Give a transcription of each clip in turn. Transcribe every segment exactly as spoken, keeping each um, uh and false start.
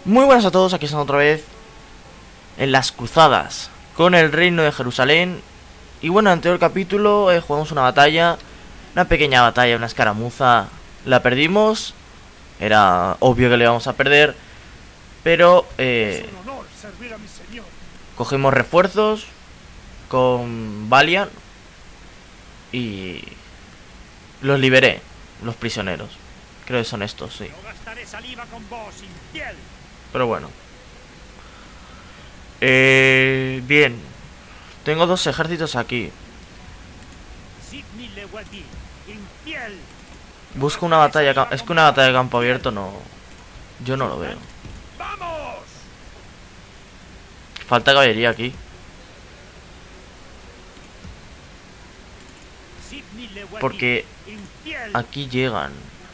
Muy buenas a todos, aquí estamos otra vez en las cruzadas con el reino de Jerusalén. Y bueno, en el anterior capítulo eh, jugamos una batalla, una pequeña batalla, una escaramuza. La perdimos, era obvio que le íbamos a perder, pero eh, cogimos refuerzos con Valiant y los liberé, los prisioneros. Creo que son estos, sí. Pero bueno. Eh, bien. Tengo dos ejércitos aquí. Busco una batalla. Es que una batalla de campo abierto no. Yo no lo veo. Falta caballería aquí. Porque aquí llegan.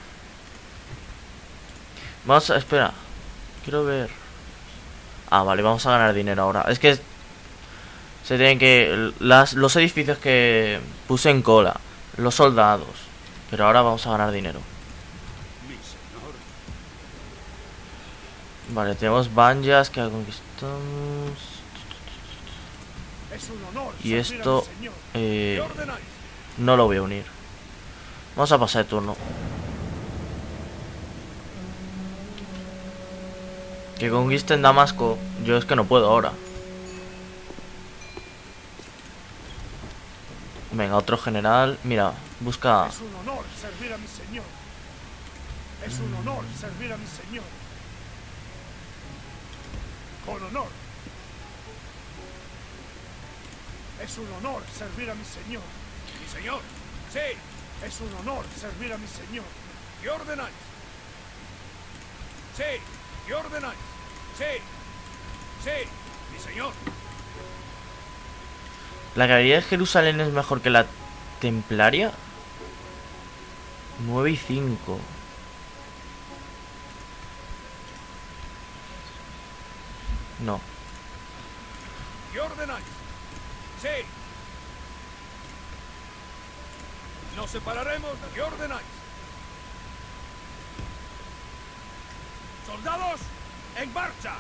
Vamos a... Espera. Quiero ver. Ah, vale, vamos a ganar dinero ahora. Es que se tienen que... Las, los edificios que puse en cola. Los soldados. Pero ahora vamos a ganar dinero. Vale, tenemos Banjas que conquistamos. Y esto... Eh, no lo voy a unir. Vamos a pasar de turno. Que conquisten Damasco. Yo es que no puedo ahora. Venga, otro general. Mira, busca. Es un honor servir a mi señor. Es un honor servir a mi señor. Con honor. Es un honor servir a mi señor. Mi señor. Sí. Es un honor servir a mi señor. ¿Qué ordenáis? Sí. ¿Qué ordenáis? Sí. Sí. Mi señor. ¿La caballería de Jerusalén es mejor que la templaria? nueve y cinco. No. ¿Qué ordenáis? Sí. Nos separaremos. ¿Qué ordenáis? ¡Soldados! ¡En marcha!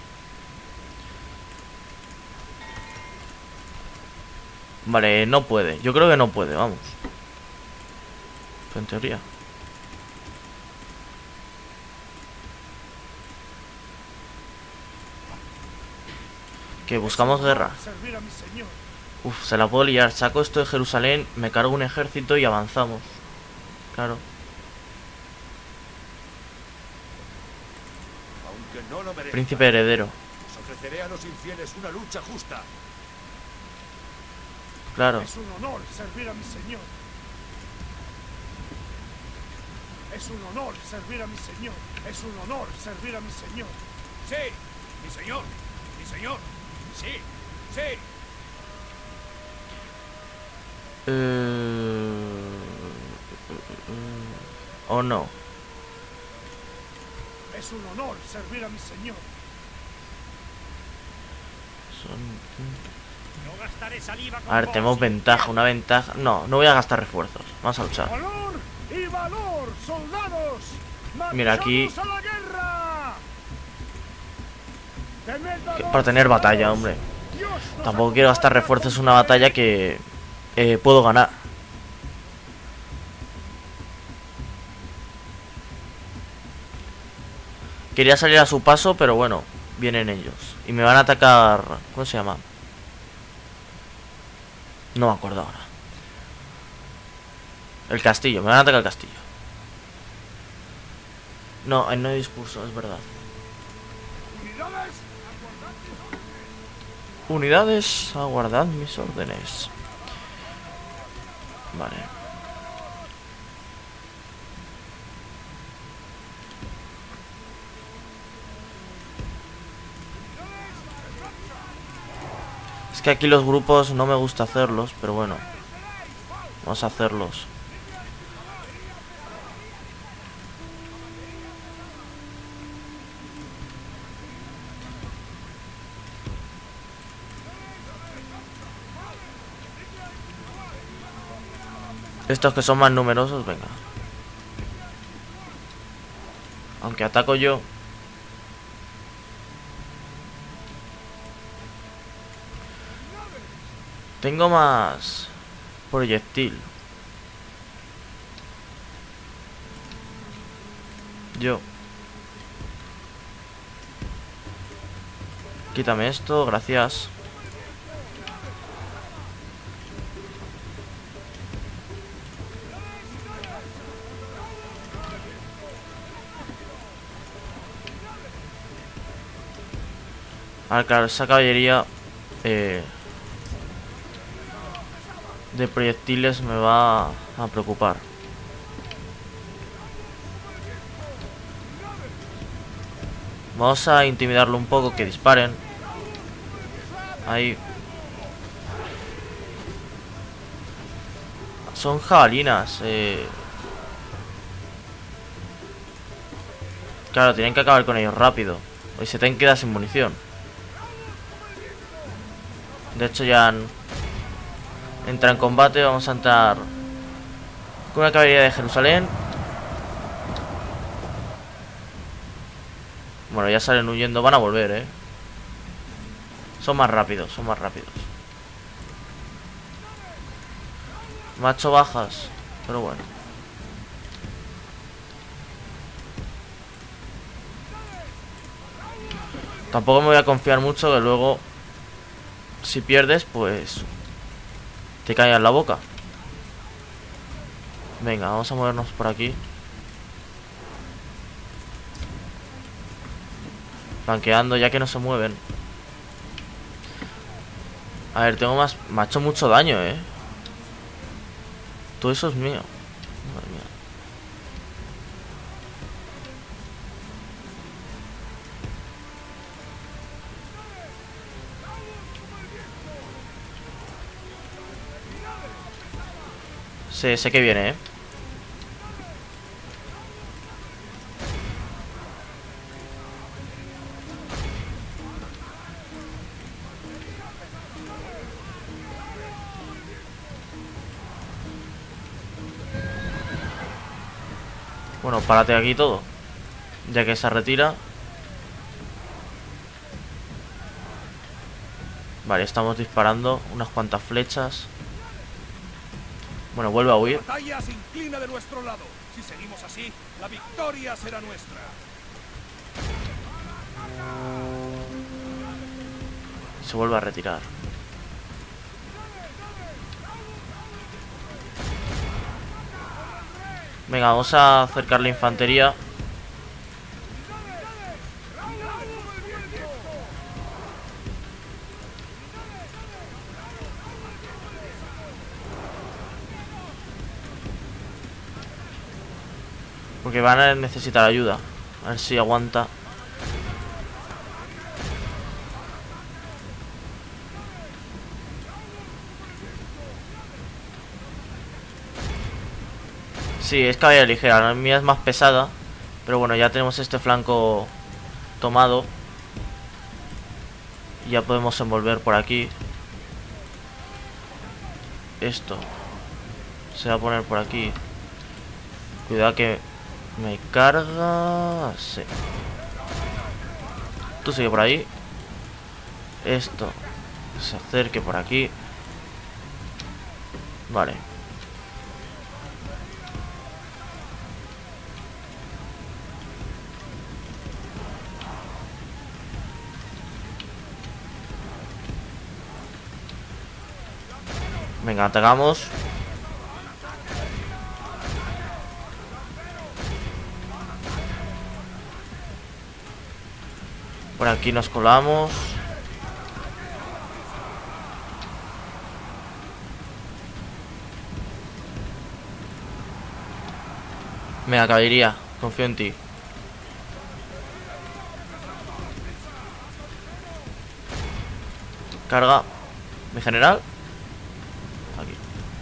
Vale, no puede. Yo creo que no puede, vamos. En teoría. Que buscamos guerra. Uf, se la puedo liar. Saco esto de Jerusalén, me cargo un ejército y avanzamos. Claro. Aunque no lo merezca, Príncipe heredero. os ofreceré a los infieles una lucha justa. Claro. Es un honor servir a mi señor. Es un honor servir a mi señor. Es un honor servir a mi señor. Sí, mi señor. Mi señor. Sí, sí. Eh... ¿O no? Es un honor servir a mi señor. Son... No gastaré saliva con A ver, tenemos ventaja, una ventaja. No, no voy a gastar refuerzos. Vamos a luchar. ¡Honor y valor, soldados! Mira, aquí... ¡A la guerra! Para tener batalla, hombre. Tampoco quiero gastar refuerzos en una batalla que eh, puedo ganar. Quería salir a su paso, pero bueno, vienen ellos. Y me van a atacar... ¿Cómo se llama? No me acuerdo ahora. El castillo, me van a atacar el castillo. No, no hay discurso, es verdad. Unidades, aguardad mis órdenes. Vale. Es que aquí los grupos no me gusta hacerlos, pero bueno. Vamos a hacerlos. Estos que son más numerosos, venga. Aunque ataco yo. Tengo más proyectil. Yo. Quítame esto, gracias. Ahora, claro, esa caballería eh, de proyectiles me va a preocupar. Vamos a intimidarlo un poco, que disparen. Ahí. Son jabalinas. Eh. Claro, tienen que acabar con ellos rápido. Hoy se te queda sin munición. De hecho ya han... entra en combate. Vamos a entrar con una caballería de Jerusalén. Bueno, ya salen huyendo. Van a volver, eh. Son más rápidos, son más rápidos. Macho bajas. Pero bueno. Tampoco me voy a confiar mucho, que luego si pierdes, pues te cae en la boca. Venga, vamos a movernos por aquí. Flanqueando, ya que no se mueven. A ver, tengo más... me ha hecho mucho daño, eh. Todo eso es mío. Madre mía. Sí, sé que viene, eh. Bueno, párate aquí todo. Ya que se retira. Vale, estamos disparando unas cuantas flechas. Bueno, vuelve a huir. La batalla se inclina de nuestro lado. Si seguimos así, la victoria será nuestra. Se vuelve a retirar. Venga, vamos a acercar la infantería. Porque van a necesitar ayuda. A ver si aguanta. Sí, es caballería ligera. La mía es más pesada. Pero bueno, ya tenemos este flanco tomado. Y ya podemos envolver por aquí. Esto se va a poner por aquí. Cuidado que me carga. Sí. Tú sigue por ahí. Esto se acerque por aquí. Vale. Venga, atacamos. Por aquí nos colamos. Venga, caballería, confío en ti. Carga. Mi general. Aquí.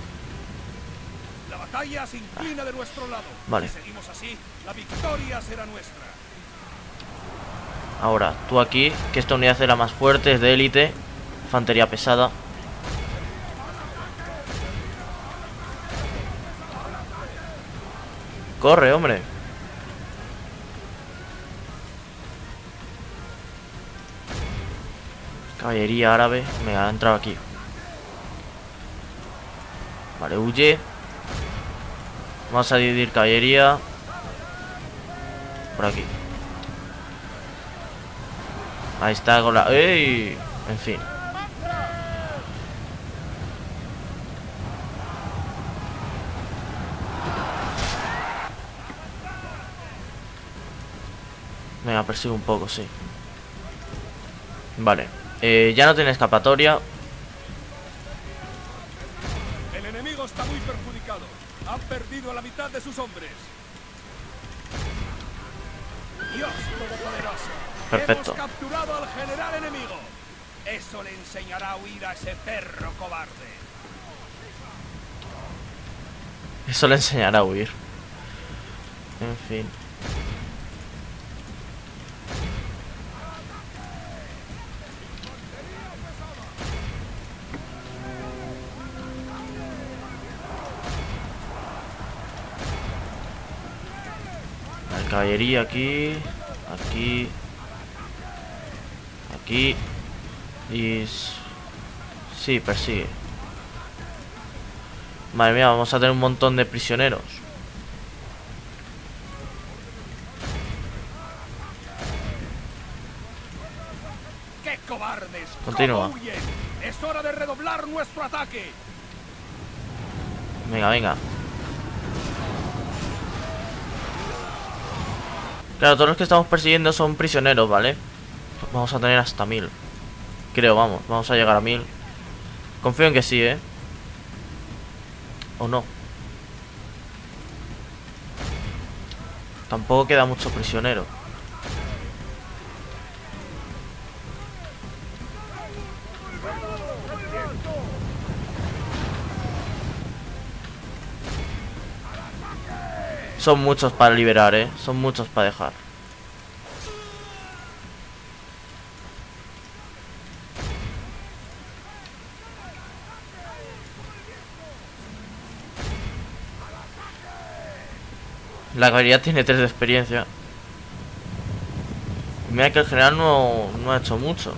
La batalla se inclina de nuestro lado. Vale. Si seguimos así, la victoria será nuestra. Ahora, tú aquí, que esta unidad es la más fuerte, es de élite. Infantería pesada. Corre, hombre. Caballería árabe. Me ha entrado aquí. Vale, huye. Vamos a dividir caballería. Por aquí. Ahí está con la... ¡Ey! En fin. Venga, persigo un poco, sí. Vale. Eh, ya no tiene escapatoria. El enemigo está muy perjudicado. Han perdido a la mitad de sus hombres. Dios Todopoderoso. Perfecto. Hemos capturado al general enemigo. Eso le enseñará a huir a ese perro cobarde. Eso le enseñará a huir. En fin. La caballería aquí. Aquí. Aquí. Y... sí, persigue. Madre mía, vamos a tener un montón de prisioneros. ¡Qué cobardes! Continúa. ¿Cómo huyen? Es hora de redoblar nuestro ataque. Venga, venga. Claro, todos los que estamos persiguiendo son prisioneros, ¿vale? Vamos a tener hasta mil. Creo, vamos, vamos a llegar a mil. Confío en que sí, ¿eh? O no. Tampoco queda mucho prisionero. Son muchos para liberar, ¿eh? Son muchos para dejar. La caballería tiene tres de experiencia. Mira que el general no, no ha hecho mucho.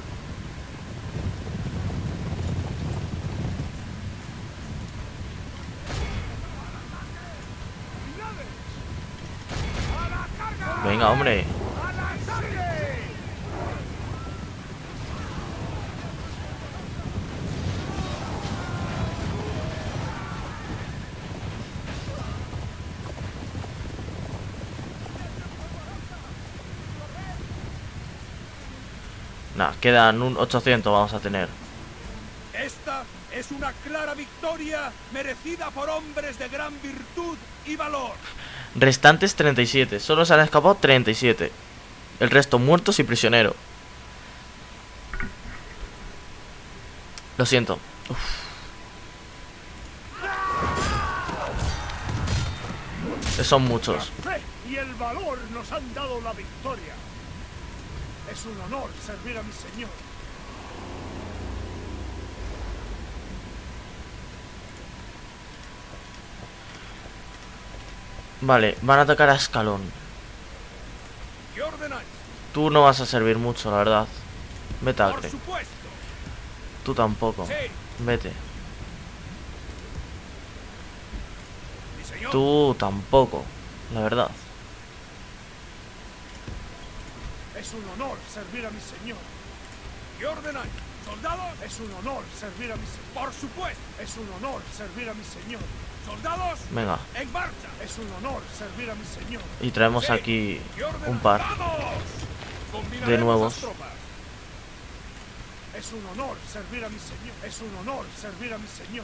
Venga, hombre. Nah, quedan un ochocientos vamos a tener. Esta es una clara victoria merecida por hombres de gran virtud y valor. Restantes treinta y siete. Solo se han escapado treinta y siete. El resto muertos y prisioneros. Lo siento. Uf. Son muchos. La fe y el valor nos han dado la victoria. Es un honor servir a mi señor. Vale, van a atacar a Escalón. ¿Qué ordenáis? Tú no vas a servir mucho, la verdad. Vete a Por Acre. supuesto. Tú tampoco. Sí. Vete. Mi señor. Tú tampoco, la verdad. Es un honor servir a mi señor. ¿Qué ordenáis? ¿Soldados? Es un honor servir a mi señor. Por supuesto. Es un honor servir a mi señor. ¿Soldados? Venga. En marcha. Es un honor servir a mi señor. Y traemos Sí. aquí ¿Qué ordenáis? un par ¡Vamos! de Combinaremos nuevos. las tropas. Es un honor servir a mi señor. Es un honor servir a mi señor.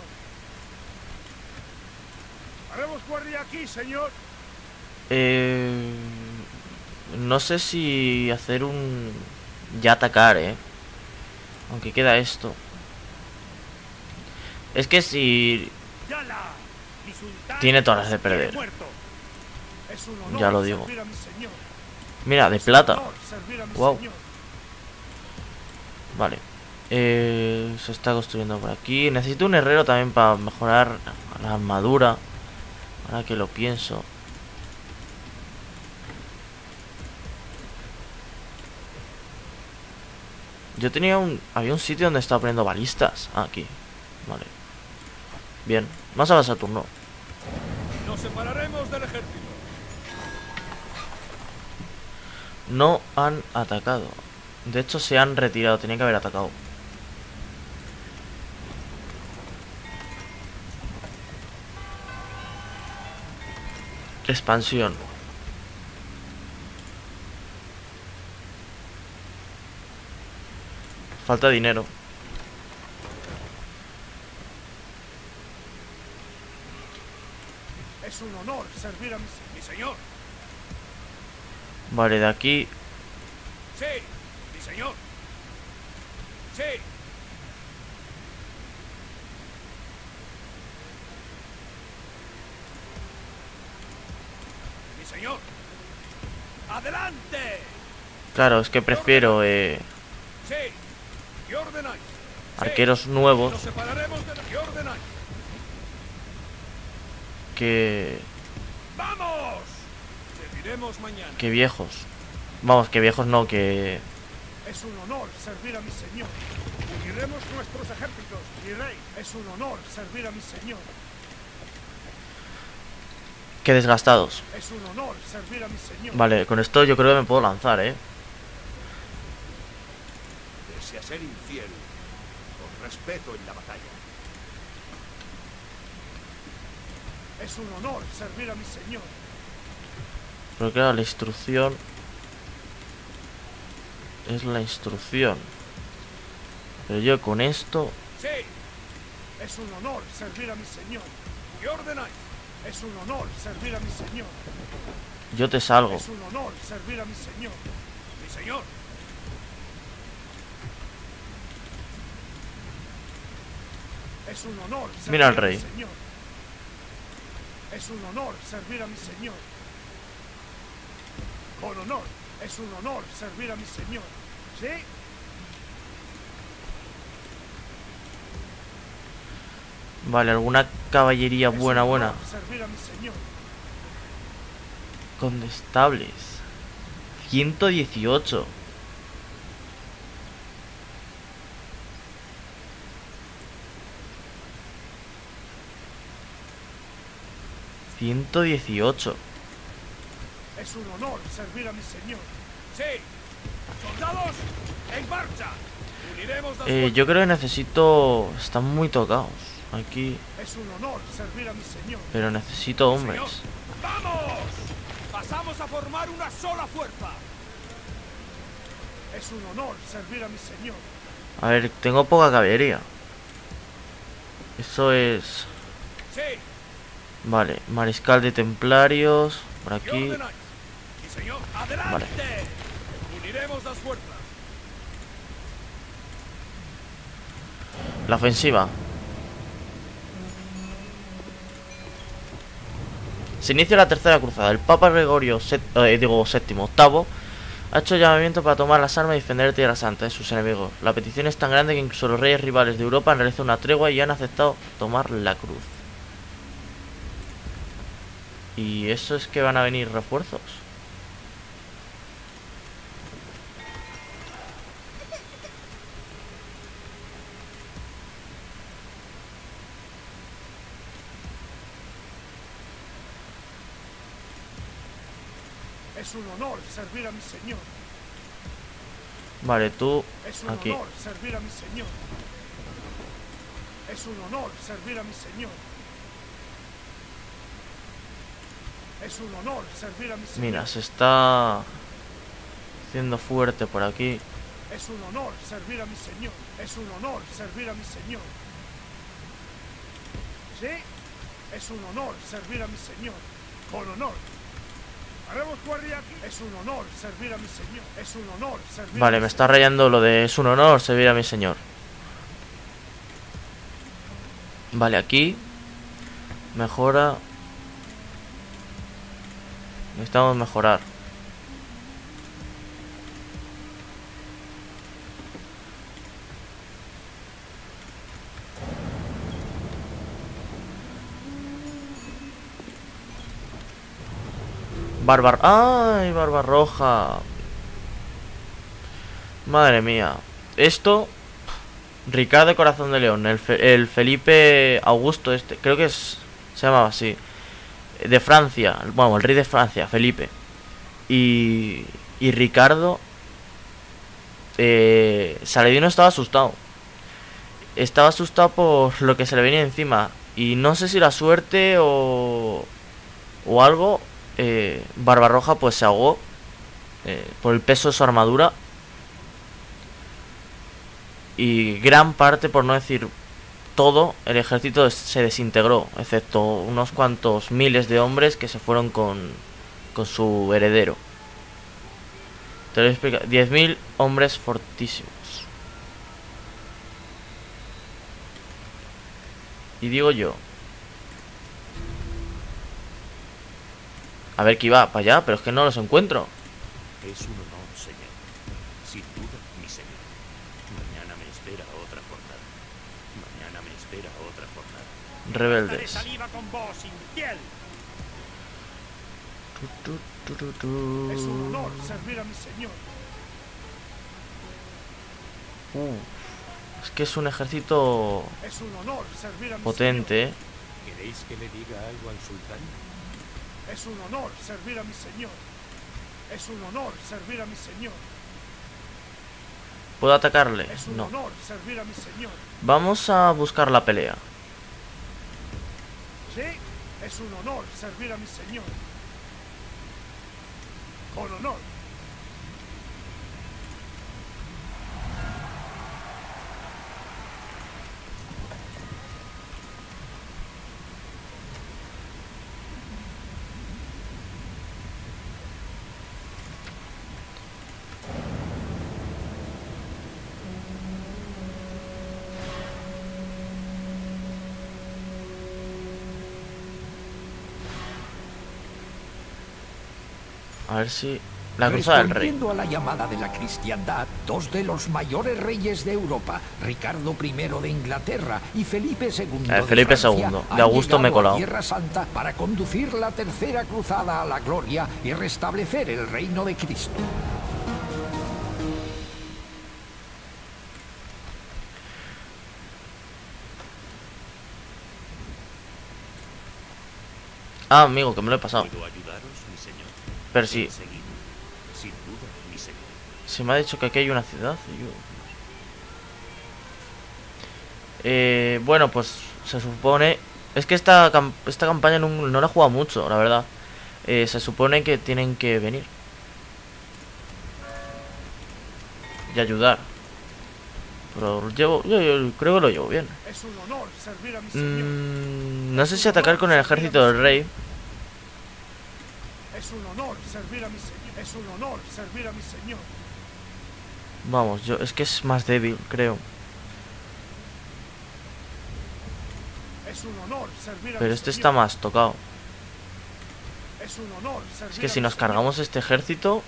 Haremos guardia aquí, señor. Eh, no sé si hacer un... ya atacar, eh. Aunque queda esto. Es que si... Yala, mi sultán tiene todas las de quiere perder. muerto. Es un honor Ya lo digo. servir a mi señor. Mira, de Es un plata. honor servir a mi Guau. señor. Vale. Eh, se está construyendo por aquí. Necesito un herrero también para mejorar la armadura. Ahora que lo pienso. Yo tenía un... había un sitio donde estaba poniendo balistas. Ah, aquí. Vale. Bien, más a Saturno. Nos separaremos del ejército. No han atacado. De hecho se han retirado, tenían que haber atacado. Expansión. Falta dinero. Es un honor servir a mi, mi señor. Vale, de aquí. Sí, mi señor. Sí. Mi señor. ¡Adelante! Claro, es que prefiero eh, Sí. ¿Qué ordenáis? arqueros Sí. nuevos Nos separaremos de... ¿Qué ordenáis? que, ¡Vamos! Seguiremos mañana. que viejos. Vamos, que viejos no, que... Es un honor servir a mi señor. Uniremos nuestros ejércitos, mi rey. Es un honor servir a mi señor. que desgastados. Es un honor servir a mi señor. Vale, con esto yo creo que me puedo lanzar, ¿eh? Pese a ser infiel, con respeto en la batalla. Es un honor servir a mi señor. Pero claro, la instrucción... es la instrucción. Pero yo con esto... Sí. Es un honor servir a mi señor. ¿Qué ordenáis? Es un honor servir a mi señor. yo te salgo. Es un honor servir a mi señor. Mi señor. Es un honor servir Mira al a mi rey. señor. Es un honor servir a mi señor. Con honor. Es un honor servir a mi señor. ¿Sí? Vale, alguna caballería Es buena, un buena. honor servir a mi señor. Condestables. ciento dieciocho. ciento dieciocho. Es un honor servir a mi señor. Sí. Soldados, en marcha. Uniremos las Eh, fuerzas. yo creo que necesito... Están muy tocados. Aquí... Es un honor servir a mi señor. Pero necesito hombres. Señor. ¡Vamos! Pasamos a formar una sola fuerza. Es un honor servir a mi señor. A ver, tengo poca caballería. Eso es... Sí. Vale, mariscal de templarios. Por ¿Qué aquí. ordenáis? Mi señor, adelante. Vale. Uniremos las fuerzas. La ofensiva. Se inicia la tercera cruzada. El Papa Gregorio set- eh, digo, séptimo, octavo, ha hecho llamamiento para tomar las armas y defender Tierra Santa de sus enemigos. La petición es tan grande que incluso los reyes rivales de Europa han realizado una tregua y han aceptado tomar la cruz. ¿Y eso es que van a venir refuerzos? Es un honor servir a mi señor. Vale, tú Es un aquí. honor servir a mi señor. Es un honor servir a mi señor. Es un honor servir a mi señor. Mira, se está haciendo fuerte por aquí. Es un honor servir a mi señor. Es un honor servir a mi señor. ¿Sí? Es un honor servir a mi señor. Con honor. Haremos guardia aquí. Es un honor servir a mi señor. Es un honor servir a Vale, mi me está señor. rayando lo de es un honor servir a mi señor. Vale, aquí mejora. Necesitamos mejorar. Barba... ¡Ay, barba roja! Madre mía. Esto Ricardo Corazón de León, el, Fe el Felipe Augusto este, creo que es, se llamaba así, de Francia, bueno, el rey de Francia, Felipe. Y, y Ricardo, eh, Saladino estaba asustado. Estaba asustado por lo que se le venía encima. Y no sé si la suerte o, o algo, eh, Barbarroja pues se ahogó eh, por el peso de su armadura. Y gran parte, por no decir todo, el ejército se desintegró, excepto unos cuantos miles de hombres que se fueron con, con su heredero. Te lo voy a explicar. diez mil hombres fortísimos. Y digo yo, a ver que iba para allá, pero es que no los encuentro. Es un honor, señor. Sin duda, mi señor. Mañana me espera otra jornada. Mañana me espera otra jornada. Rebeldes. Saliva con vos, infiel. Tu, tu, tu, tu. Es un honor servir a mi señor. Uh, es que es un ejército Es un honor servir a mi potente, ¿eh? ¿Queréis que le diga algo al sultán? señor. Es un honor servir a mi señor. Es un honor servir a mi señor. ¿Puedo atacarle? Es un No. honor servir a mi señor. Vamos a buscar la pelea. Sí, es un honor servir a mi señor. Con honor. A ver si... La cruzada del rey. Respondiendo a la llamada de la cristiandad, dos de los mayores reyes de Europa, Ricardo primero de Inglaterra y Felipe segundo Eh, de Felipe Francia, segundo. De han Augusto me he llegado a colado. Tierra Santa para conducir la tercera cruzada a la gloria y restablecer el reino de Cristo. Ah, amigo, que me lo he pasado. ¿Puedo ayudaros, mi señor? Pero sí, Enseguida. Sin duda, mi señor. se me ha dicho que aquí hay una ciudad. y yo- Eh, bueno, pues se supone... Es que esta, cam- esta campaña no, no la he jugado mucho, la verdad. Eh, se supone que tienen que venir. Y ayudar. Pero llevo, yo, yo creo que lo llevo bien. Es un honor servir a mi señor. Mm, no sé si atacar con el ejército del rey. Es un honor servir a mi señor. Es un honor servir a mi señor. Vamos, yo es que es más débil, creo. Es un honor servir a Pero mi este señor. está más tocado. Es un honor servir Es que a si mi nos señor. cargamos este ejército...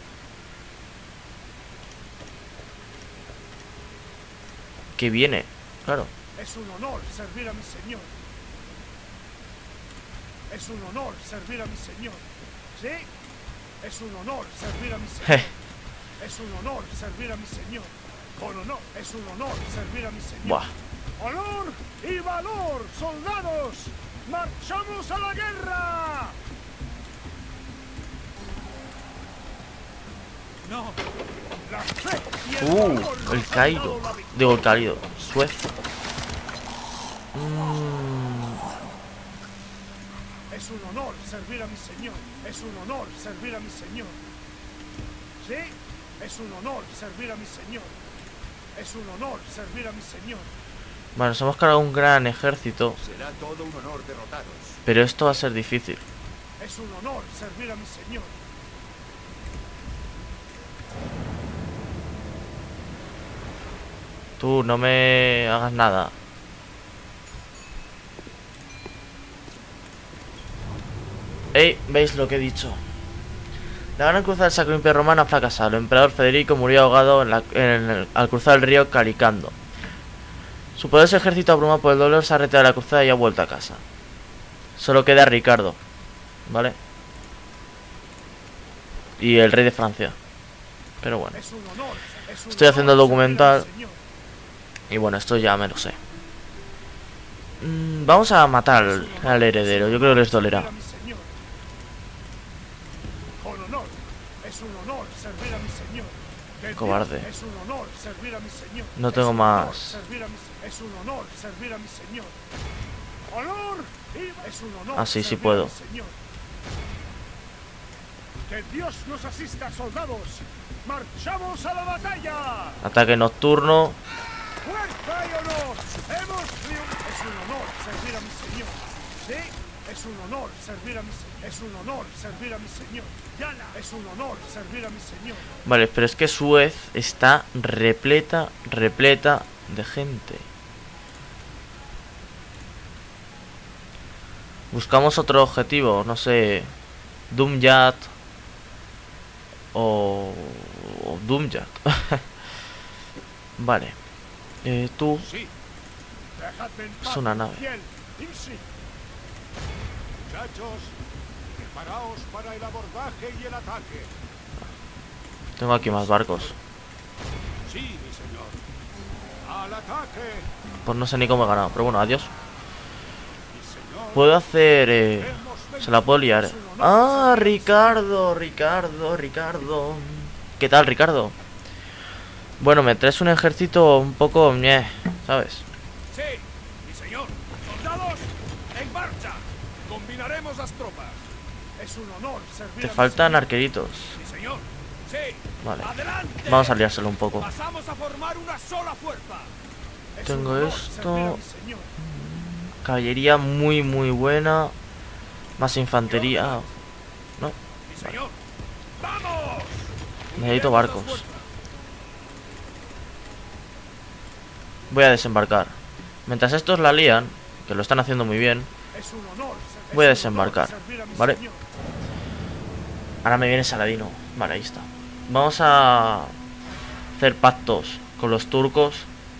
Que viene, claro. Es un honor servir a mi señor. Es un honor servir a mi señor. ¿Sí? Es un honor servir a mi señor. Je. Es un honor servir a mi señor. Con honor. Es un honor servir a mi señor. Buah. ¡Honor y valor, soldados! ¡Marchamos a la guerra! No. La fe y el Uh, valor el nos han caído. dado la victoria. Digo, el cálido. Suez. Mm, Es un honor servir a mi señor. Es un honor servir a mi señor. ¿Sí? Es un honor servir a mi señor. Es un honor servir a mi señor. Bueno, nos hemos cargado un gran ejército. Será todo un honor derrotaros. Pero esto va a ser difícil. Es un honor servir a mi señor. Tú, no me hagas nada. Ey, ¿veis lo que he dicho? La gran cruzada del Sacro Imperio Romano ha fracasado. El emperador Federico murió ahogado en la- en el- al cruzar el río Calicando. Su poderoso ejército, abrumado por el dolor, se ha retirado de la cruzada y ha vuelto a casa. Solo queda Ricardo, ¿vale? Y el rey de Francia. Pero bueno. Es un honor. Es un Estoy haciendo el honor servir a mi documental. señor. Y bueno, esto ya me lo sé. Mm, vamos a matar al, al heredero. Yo creo que les dolerá. A mi señor. Con honor. Es un honor servir a mi señor. Que Cobarde. Es un honor servir a mi señor. No tengo Es un honor más. servir a mi se- Es un honor servir a mi señor. Honor. y- Es un honor. Ah, sí, sí servir a puedo. mi señor. Que Dios nos asista, soldados. Marchamos a la batalla. Ataque nocturno. ¡Fuerza y honor! ¡Hemos triunfado! Es un honor servir a mi señor. ¿Sí? Es un honor servir a mi señor. Es un honor servir a mi señor. Yana, es un honor servir a mi señor. Vale, pero es que Suez está repleta, repleta de gente. Buscamos otro objetivo, no sé. Doomjat. O... o Doomjat. Vale. Eh, tú... Sí. Dejadme en Es paz, una nave. fiel. Imsi. Muchachos, preparaos para el abordaje y el ataque. Tengo aquí más barcos. Sí, mi señor. Al ataque, Pues no sé ni cómo he ganado, pero bueno, adiós. mi señor. Puedo hacer... Eh... Hemos Se la puedo liar. Es un honor Ah, servir- Ricardo, Ricardo, Ricardo. ¿Qué tal, Ricardo? Bueno, me traes un ejército un poco... ñe, ¿sabes? Sí, mi señor. Soldados, en marcha. Combinaremos las tropas. Es un honor servir Te a mi faltan señor. arqueritos. Mi señor. Sí. Vale. Adelante. Vamos a liárselo un poco. Pasamos a formar una sola fuerza. Es Tengo un honor esto. servir a mi señor. Caballería muy, muy buena. Más infantería. No, Mi señor. ¡Vamos! necesito Uniremos barcos. las fuerzas. Voy a desembarcar. Mientras estos la lían, que lo están haciendo muy bien, Es un honor ser- voy a es un honor desembarcar, servir a mi ¿vale? señor. ahora me viene Saladino. Vale, ahí está. Vamos a hacer pactos con los turcos.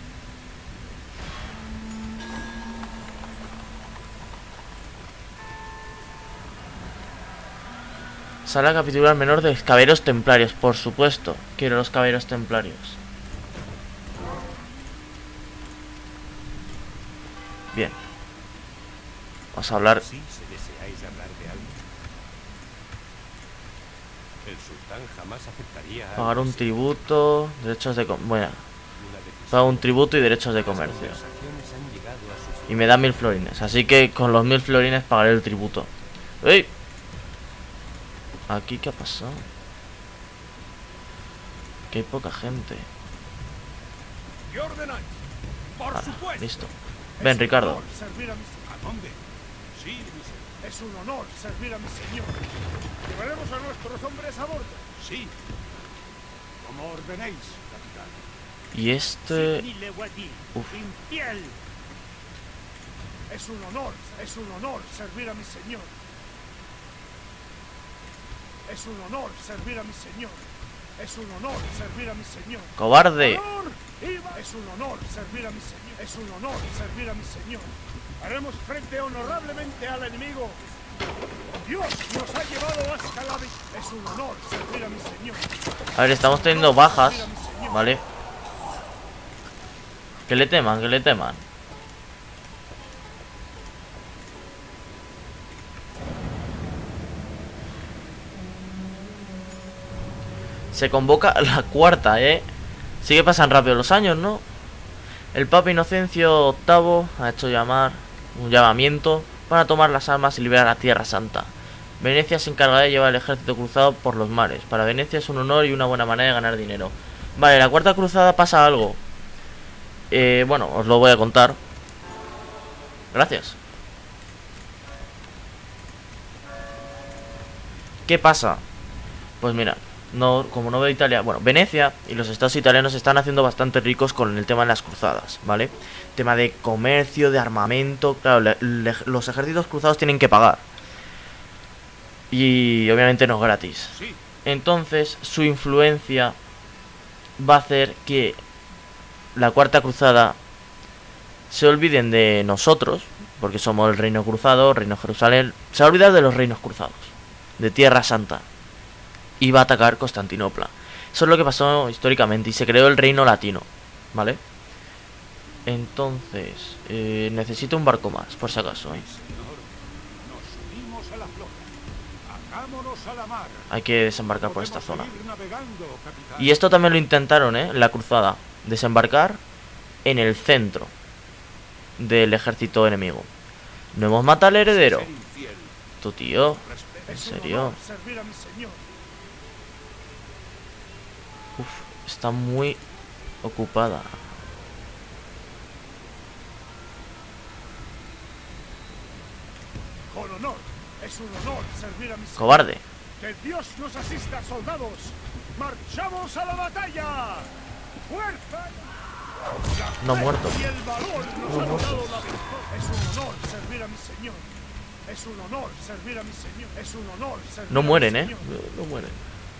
Sale a capitular menor de caballeros templarios, por supuesto. Quiero los caballeros templarios. Bien. Vamos a hablar. Sí, si deseáis hablar de algo. El sultán jamás aceptaría algo Pagar un así. tributo, derechos de... com- Bueno, Una decisión. pago un tributo y derechos de Las comercio. conversaciones han llegado a su fin. Y me da mil florines. Así que con los mil florines pagaré el tributo. ¡Ey! ¿Aquí qué ha pasado? Que hay poca gente. ¿Qué ordenáis? Por Vale, supuesto. listo. Es Ven, un Ricardo. honor servir a mi se- ¿A dónde? Sí, mi señor. Es un honor servir a mi señor. Llevaremos a nuestros hombres a bordo. Sí. Como ordenéis, capitán. Y este... Uf. Infiel. Es un honor, es un honor servir a mi señor. Es un honor servir a mi señor. Es un honor servir a mi señor. ¡Cobarde! Honor y va- Es un honor servir a mi señor. Es un honor servir a mi señor. Haremos frente honorablemente al enemigo. Dios nos ha llevado hasta la victoria. Es un honor servir a mi señor. A ver, estamos teniendo bajas. Vale. Que le teman, que le teman. Se convoca la cuarta, ¿eh? Sí que pasan rápido los años, ¿no? El Papa Inocencio octavo ha hecho llamar un llamamiento para tomar las armas y liberar la Tierra Santa. Venecia se encargará de llevar el ejército cruzado por los mares. Para Venecia es un honor y una buena manera de ganar dinero. Vale, la cuarta cruzada pasa algo. Eh, bueno, os lo voy a contar. Gracias. ¿Qué pasa? Pues mira, no, como no veo Italia, bueno, Venecia y los estados italianos se están haciendo bastante ricos con el tema de las cruzadas, ¿vale? Tema de comercio, de armamento, claro, le- le- los ejércitos cruzados tienen que pagar. Y obviamente no es gratis. Sí. Entonces, su influencia va a hacer que la cuarta cruzada se olviden de nosotros, porque somos el reino cruzado, reino Jerusalén. Se va a olvidar de los reinos cruzados, de Tierra Santa, y va a atacar Constantinopla. Eso es lo que pasó históricamente y se creó el reino latino, ¿vale? Entonces, eh, necesito un barco más, por si acaso, ¿eh? Señor, nos unimos a la flota. Hagámonos a la mar. Hay que desembarcar por esta Podemos zona. seguir navegando, capitán. Y esto también lo intentaron, ¿eh? En la cruzada. Desembarcar en el centro del ejército enemigo. No hemos matado al heredero. Ser infiel. Tu tío. ¿En Es un serio? honor servir a mi señor. Uf, está muy ocupada. Con honor. Es un honor servir a mi señor. Cobarde. Que Dios nos asista, soldados. ¡Marchamos a la batalla! ¡Fuerza! La No fe muerto. Y el valor nos No han muerto. dado la victoria. Es un honor servir a mi señor. Es un honor servir a mi señor. Es un honor servir No a mi mueren, ¿eh? señor. No, no mueren.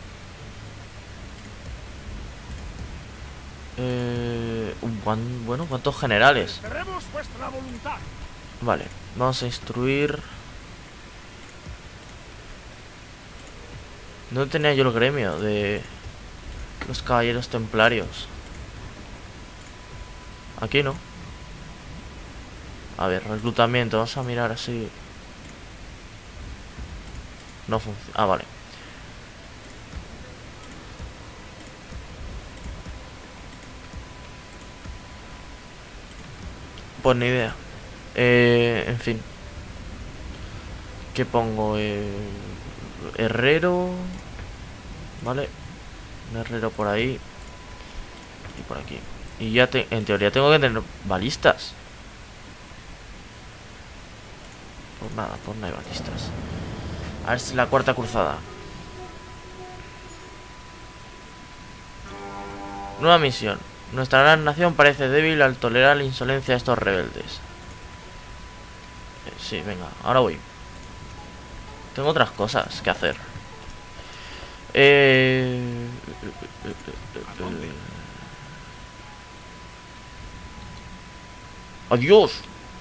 Eh, ¿cuán- bueno, ¿cuántos generales? Cerremos vuestra voluntad. Vale, vamos a instruir. ¿Dónde tenía yo el gremio de los caballeros templarios? Aquí no. A ver, reclutamiento, vamos a mirar así. No funciona. Ah, vale. Pues ni idea. Eh, en fin. ¿Qué pongo? Eh, herrero. Vale. Un herrero por ahí. Y por aquí. Y ya te, en teoría tengo que tener balistas. Pues nada, pues no hay balistas. A ver si la cuarta cruzada. Nueva misión. Nuestra gran nación parece débil al tolerar la insolencia de estos rebeldes. Eh, sí, venga, ahora voy. Tengo otras cosas que hacer. Eh... ¡Adiós!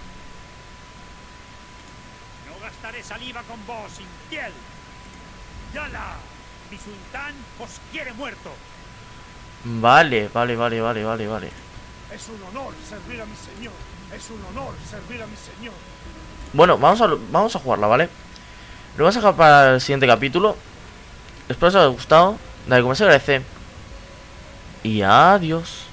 No gastaré saliva con vos, infiel. ¡Yala! Mi sultán os quiere muerto. Vale, vale, vale, vale, vale, vale. Es un honor servir a mi señor. Es un honor servir a mi señor. Bueno, vamos a, vamos a jugarla, ¿vale? Lo vamos a dejar para el siguiente capítulo. Espero que os haya gustado. Dale, como se agradece. Y adiós.